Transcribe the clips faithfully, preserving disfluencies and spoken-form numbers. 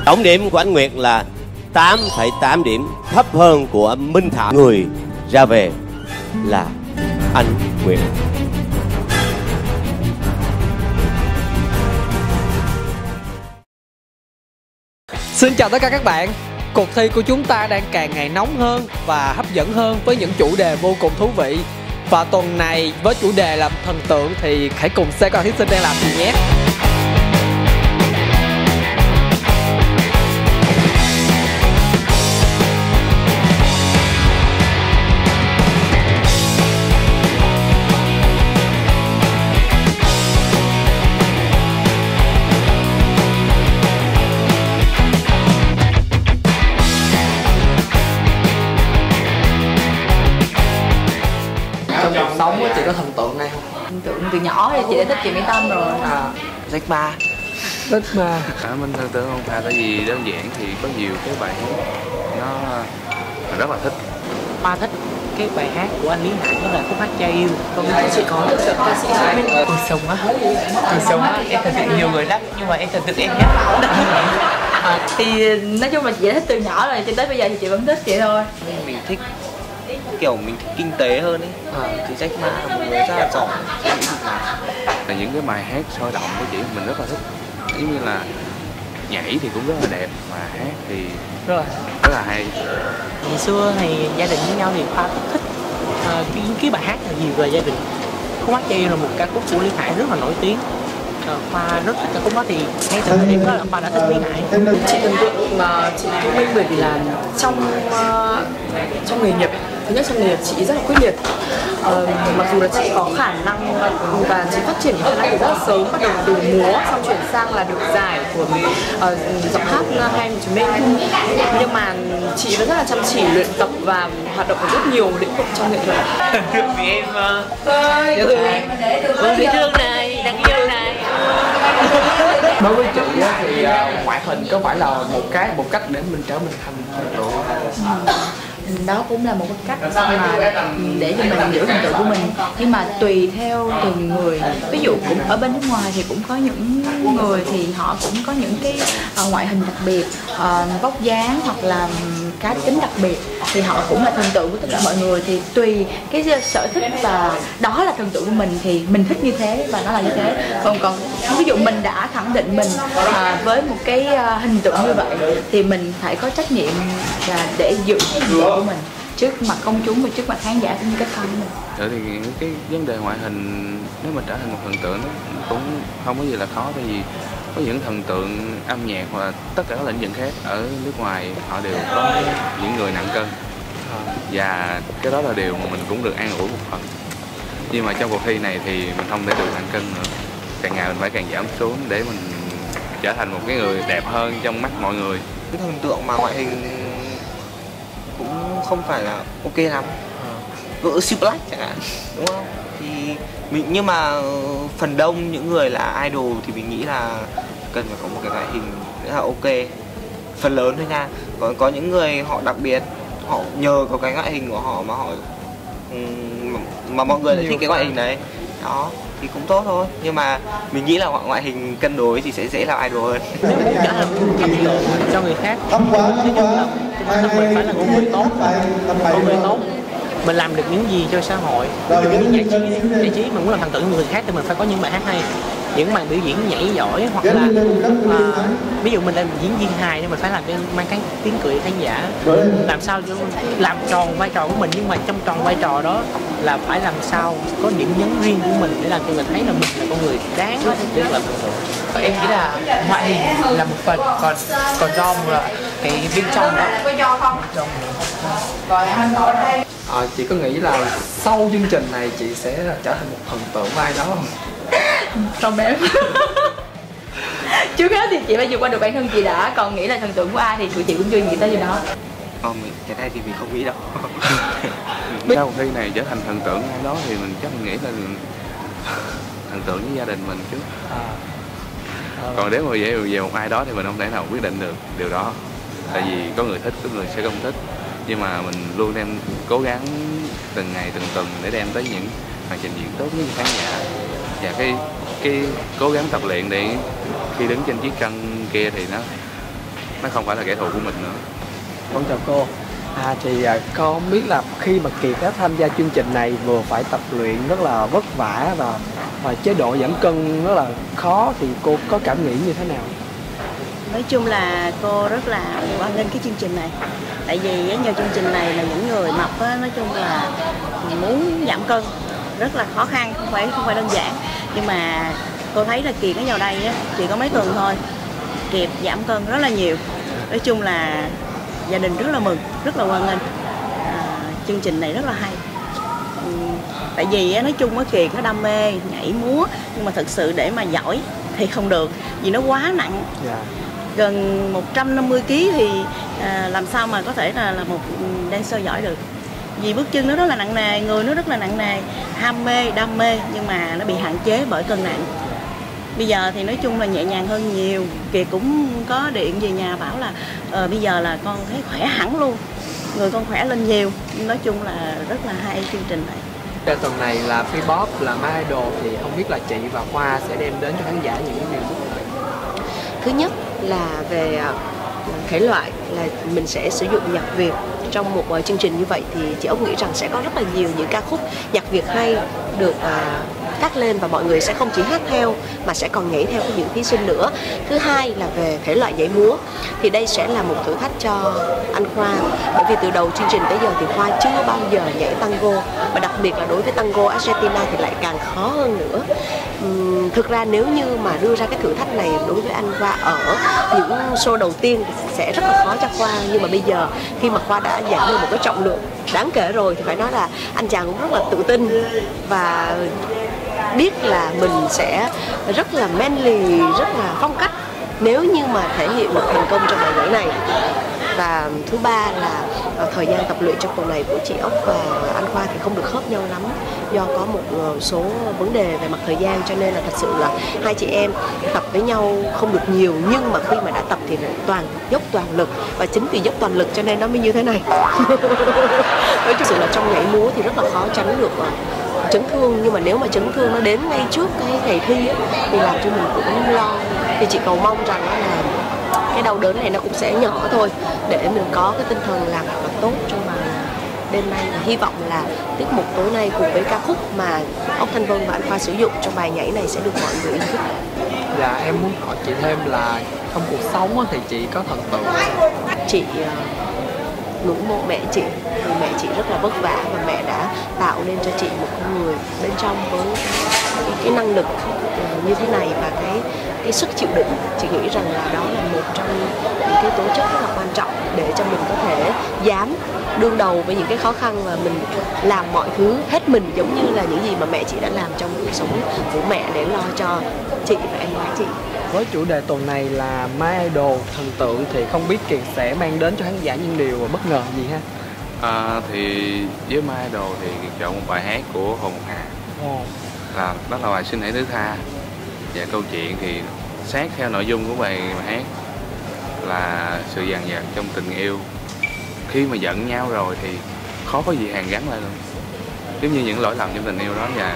Tổng điểm của anh Nguyệt là tám phẩy tám điểm, thấp hơn của Minh Thảo. Người ra về là anh Nguyệt. Xin chào tất cả các bạn. Cuộc thi của chúng ta đang càng ngày nóng hơn và hấp dẫn hơn với những chủ đề vô cùng thú vị. Và tuần này với chủ đề là thần tượng thì hãy cùng xem các thí sinh đang làm gì nhé. Sống chị có thần tượng này không? Thần tượng từ nhỏ thì chị đã thích chị Mỹ Tâm rồi. À, Jack Ma. Jack Ma. À, mình thần tượng không phải, tại vì đơn giản thì có nhiều cái bài hát nó mình rất là thích. Ba thích cái bài hát của anh Lý Hải, đó là khúc hát Trai Yêu. Còn chị có ca sĩ Tôi Sống á. Tôi Sống á, em thần tượng nhiều người lắm, nhưng mà em thần tượng em nhất. À, thì nói chung là chị đã thích từ nhỏ rồi, cho tới bây giờ thì chị vẫn thích chị thôi. Mình thích kiểu mình thích kinh tế hơn ấy. À, thì Jack Ma là một người rất là giỏi trong lĩnh vực này. Là những cái bài hát sôi động của chị mình rất là thích. Giống như là nhảy thì cũng rất là đẹp, mà hát thì rất là, rất là hay. Ngày xưa thì gia đình với nhau thì Khoa thích uh, cái, cái bài hát là nhiều về gia đình. Khúc hát Trai Yêu là một ca khúc của Lý Hải rất là nổi tiếng. Khoa rất thích ca khúc đó, thì ngay từ thời điểm đó là Khoa đã thích Lý Hải. Chị thần tượng mà chị Thu Minh bởi vì là trong uh, trong nghề nghiệp, thứ nhất trong nghề nghiệp chị rất là quyết liệt. Uh, mặc dù là chị có khả năng và chị phát triển khả năng rất là sớm, bắt đầu từ múa xong chuyển sang là được giải của uh, giọng hát Hai Em Chúng Mình, nhưng mà chị vẫn rất là chăm chỉ luyện tập và hoạt động ở rất nhiều lĩnh vực trong nghệ thuật. Thần tượng thì em Vương Thủy Dương này, Đăng Yêu này. Đối với chị thì uh, ngoại hình có phải là một cái một cách để mình trở mình thành thần tượng? Đó cũng là một cái cách mà để cho mình giữ thần tượng của mình, nhưng mà tùy theo từng người. Ví dụ cũng ở bên nước ngoài thì cũng có những người thì họ cũng có những cái uh, ngoại hình đặc biệt, uh, vóc dáng hoặc là cá tính đặc biệt, thì họ cũng là thần tượng của tất cả mọi người. Thì tùy cái sở thích và đó là thần tượng của mình thì mình thích như thế và nó là như thế. Còn còn ví dụ mình đã khẳng định mình uh, với một cái uh, hình tượng như vậy thì mình phải có trách nhiệm và để giữ cái hình tượng của mình trước mặt công chúng và trước mặt khán giả cũng như các fan của mình. Thế thì cái vấn đề ngoại hình nếu mà trở thành một thần tượng nó cũng không có gì là khó, tại vì có những thần tượng âm nhạc hoặc là tất cả các lĩnh vực khác ở nước ngoài họ đều có những người nặng cân, và cái đó là điều mà mình cũng được an ủi một phần. Nhưng mà trong cuộc thi này thì mình không thể được nặng cân nữa, càng ngày mình phải càng giảm xuống để mình trở thành một cái người đẹp hơn trong mắt mọi người. Cái thần tượng mà ngoại hình cũng không phải là ok lắm, vợ Siêu Black chẳng hạn, đúng không? Thì mình, nhưng mà phần đông những người là idol thì mình nghĩ là cần phải có một cái ngoại hình rất là ok, phần lớn thôi nha. Có có những người họ đặc biệt, họ nhờ có cái ngoại hình của họ mà họ mà mọi người lại thích cái ngoại hình đấy, đó thì cũng tốt thôi. Nhưng mà mình nghĩ là ngoại hình cân đối thì sẽ dễ làm idol hơn. Nếu muốn trở thành thần tượng cho người khác, nói chung là bản thân mình phải là một người tốt, một người tốt. Mình làm được những gì cho xã hội, những giải trí, giải trí mình muốn làm thần tượng người khác thì mình phải có những bài hát hay, những màn biểu diễn nhảy giỏi, hoặc là à, ví dụ mình là diễn viên hài nhưng mình phải làm cho mang cái tiếng cười khán giả, làm sao cho làm tròn vai trò của mình, nhưng mà trong tròn vai trò đó là phải làm sao có điểm nhấn riêng của mình để làm cho người thấy là mình là con người đáng để làm thần tượng. Em nghĩ là ngoại hình là một phần, còn còn do là cái bên trong đó. À, chị có nghĩ là sau chương trình này chị sẽ trở thành một thần tượng của ai đó không? Không em. Trước hết thì chị phải vượt qua được bản thân chị đã, còn nghĩ là thần tượng của ai thì tụi chị cũng chưa nghĩ tới điều đó. Ờ, mình, cái này thì mình không nghĩ đâu. Sau cuộc thi này trở thành thần tượng ai đó thì mình chắc mình nghĩ là thần tượng với gia đình mình chứ. Còn nếu mà về về một ai đó thì mình không thể nào quyết định được điều đó, tại vì có người thích, có người sẽ không thích. Nhưng mà mình luôn đem cố gắng từng ngày từng tuần để đem tới những màn trình diễn tốt nhất cho khán giả, và cái cái cố gắng tập luyện để khi đứng trên chiếc cân kia thì nó nó không phải là kẻ thù của mình nữa. Con chào cô. À thì à, con không biết là khi mà Kiệt đã tham gia chương trình này vừa phải tập luyện rất là vất vả và và chế độ giảm cân rất là khó thì cô có cảm nghĩ như thế nào? Nói chung là cô rất là hoan nghênh cái chương trình này. Tại vì nhờ chương trình này là những người mập á, nói chung là muốn giảm cân rất là khó khăn, không phải không phải đơn giản. Nhưng mà cô thấy là Kiệt nó vào đây á, chỉ có mấy tuần thôi, Kiệt giảm cân rất là nhiều. Nói chung là gia đình rất là mừng, rất là hoan nghênh. À, chương trình này rất là hay. Ừ, tại vì á, nói chung á Kiệt nó đam mê nhảy múa, nhưng mà thực sự để mà giỏi thì không được, vì nó quá nặng. Yeah. Gần một trăm năm mươi ki lô gam thì à, làm sao mà có thể là, là một dancer giỏi được. Vì bước chân nó rất là nặng nề, người nó rất là nặng nề, ham mê, đam mê nhưng mà nó bị hạn chế bởi cân nặng. Bây giờ thì nói chung là nhẹ nhàng hơn nhiều. Kiệt cũng có điện về nhà bảo là ờ, bây giờ là con thấy khỏe hẳn luôn, người con khỏe lên nhiều. Nói chung là rất là hay chương trình này. Cái tuần này là Vpop là My Idol thì không biết là chị và Khoa sẽ đem đến cho khán giả những điều gì? Thứ nhất là về thể loại là mình sẽ sử dụng nhạc Việt trong một chương trình như vậy thì chị Ốc nghĩ rằng sẽ có rất là nhiều những ca khúc nhạc Việt hay được uh, cắt lên và mọi người sẽ không chỉ hát theo mà sẽ còn nhảy theo của những thí sinh nữa. Thứ hai là về thể loại nhảy múa thì đây sẽ là một thử thách cho anh Khoa, bởi vì từ đầu chương trình tới giờ thì Khoa chưa bao giờ nhảy tango, và đặc biệt là đối với tango Argentina thì lại càng khó hơn nữa. Uhm, thực ra nếu như mà đưa ra cái thử thách này đối với anh Khoa ở những show đầu tiên thì sẽ rất là khó cho Khoa, nhưng mà bây giờ khi mà Khoa đã giảm được một cái trọng lượng đáng kể rồi thì phải nói là anh chàng cũng rất là tự tin và biết là mình sẽ rất là manly, rất là phong cách nếu như mà thể hiện được thành công trong bài nhảy này. Và thứ ba là thời gian tập luyện trong tuần này của chị Ốc và anh Khoa thì không được khớp nhau lắm do có một số vấn đề về mặt thời gian, cho nên là thật sự là hai chị em tập với nhau không được nhiều, nhưng mà khi mà đã tập thì toàn dốc toàn lực, và chính vì dốc toàn lực cho nên nó mới như thế này. Nói thực sự là trong nhảy múa thì rất là khó tránh được chấn thương, nhưng mà nếu mà chấn thương nó đến ngay trước cái ngày thi ấy, thì làm cho mình cũng lo. Thì chị cầu mong rằng là cái đau đớn này nó cũng sẽ nhỏ thôi để mình có cái tinh thần làm thật là tốt trong bài đêm nay, và hy vọng là tiết mục tối nay cùng với ca khúc mà Ốc Thanh Vân và anh Khoa sử dụng trong bài nhảy này sẽ được mọi người yêu thích. Dạ em muốn hỏi chị thêm là trong cuộc sống thì chị có thần tượng? Chị uh, ngưỡng mộ mẹ chị, vì mẹ chị rất là vất vả và mẹ đã tạo nên cho chị một con người bên trong với cái, cái năng lực uh, như thế này và cái cái sức chịu đựng. Chị nghĩ rằng là đó là một trong những cái tố chất rất là quan trọng để cho mình có thể dám đương đầu với những cái khó khăn và mình làm mọi thứ hết mình, giống như là những gì mà mẹ chị đã làm trong cuộc sống của mẹ để lo cho chị và em gái chị. Với chủ đề tuần này là My Idol thần tượng thì không biết Kiệt sẽ mang đến cho khán giả những điều bất ngờ gì ha? À, thì với My Idol thì Kiệt chọn một bài hát của Hồ Ngọc Hà. Oh. Là đó là bài Xin Hãy Thứ Tha, và câu chuyện thì sát theo nội dung của bài, bài hát là sự dằn vặt trong tình yêu. Khi mà giận nhau rồi thì khó có gì hàn gắn lại luôn, giống như những lỗi lầm trong tình yêu đó. Và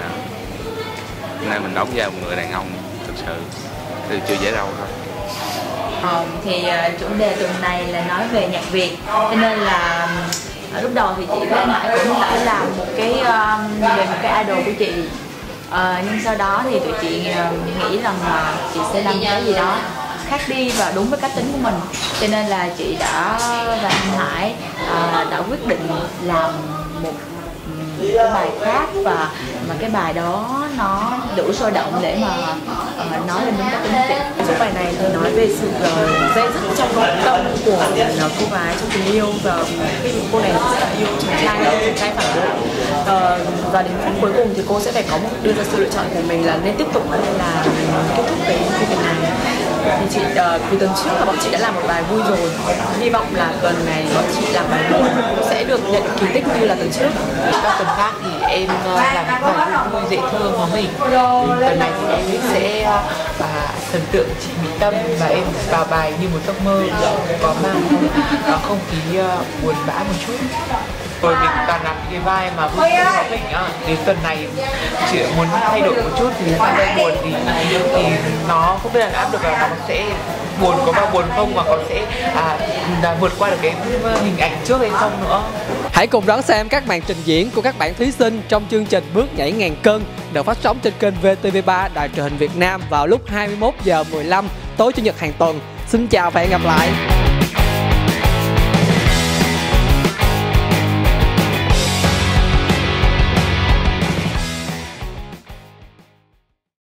nay mình đóng vai một người đàn ông thực sự thì chưa dễ đâu thôi. Ờ, thì uh, chủ đề tuần này là nói về nhạc Việt, cho nên là uh, lúc đầu thì chị với anh Hải cũng đã làm một cái uh, về một cái idol của chị. Uh, nhưng sau đó thì tụi chị uh, nghĩ rằng là chị sẽ làm cái gì đó khác đi và đúng với cá tính của mình, cho nên là chị đã và anh Hải uh, đã quyết định làm một cái bài khác, và mà cái bài đó nó đủ sôi động để mà uh, nói lên đúng cá tính chị. Trong bài này thì nói về sự uh, dây dứt trong nội tâm của uh, cô gái trong tình yêu, và khi cô này rất là yêu chàng trai, chàng trai phản bội, uh, và đến phút cuối cùng thì cô sẽ phải có một đưa ra sự lựa chọn của mình là nên tiếp tục hay là kết thúc cái cái việc này. Thì chị uh, từ tuần trước là bọn chị đã làm một bài vui rồi, hy vọng là tuần này bọn chị làm bài buồn cũng sẽ được nhận kỳ tích như là tuần trước. Các tuần khác thì em uh, làm những bài vui dễ thương của mình. Tuần này thì em sẽ uh, và thần tượng chị Mỹ Tâm, và em vào bài Như Một Giấc Mơ có mang uh, không khí uh, buồn bã một chút. Rồi mình toàn làm những cái vai mà vui vẻ của mình á. Đến tuần này chỉ muốn thay đổi một chút thì vai buồn thì, thì nó không biết là áp được là nó sẽ buồn có bao buồn không, mà con sẽ à, là vượt qua được cái hình ảnh trước hay không nữa. Hãy cùng đón xem các màn trình diễn của các bạn thí sinh trong chương trình Bước Nhảy Ngàn Cân được phát sóng trên kênh vê tê vê ba Đài Truyền hình Việt Nam vào lúc hai mươi mốt giờ mười lăm tối Chủ nhật hàng tuần. Xin chào và hẹn gặp lại.